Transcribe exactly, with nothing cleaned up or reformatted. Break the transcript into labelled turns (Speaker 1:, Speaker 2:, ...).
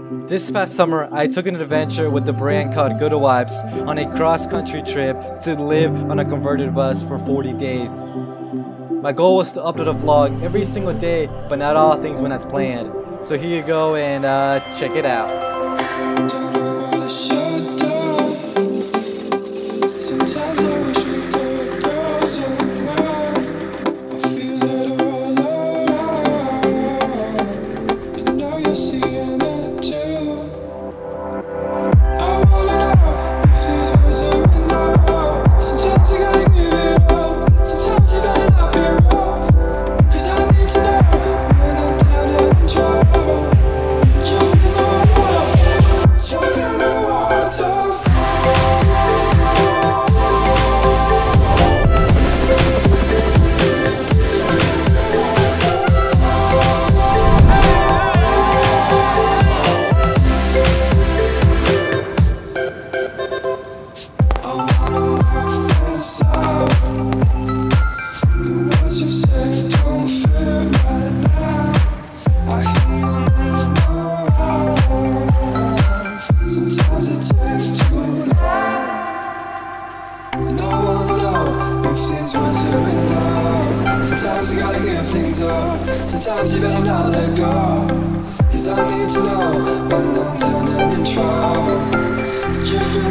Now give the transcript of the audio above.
Speaker 1: This past summer, I took an adventure with the brand called Goodwipes on a cross-country trip to live on a converted bus for forty days. My goal was to upload a vlog every single day, but not all things went as planned. So here you go, and uh, check it out.
Speaker 2: Don't know where to shut down. Sometimes I wish we could go somewhere. I feel it all around. I know you're seeing it too. I wanna know if these words are enough. Sometimes you gotta give it up. Sometimes you gotta not be rough. Cause I need to know when I'm down and in trouble. Jump in the water. Jump in the water so far. I wanna work this out. The words you say don't fit right now. I hear you moving around. Sometimes it takes too long. And I wanna know if these words are enough. Sometimes you gotta give things up. Sometimes you better not let go. Cause I need to know when I'm down and in trouble. Jump in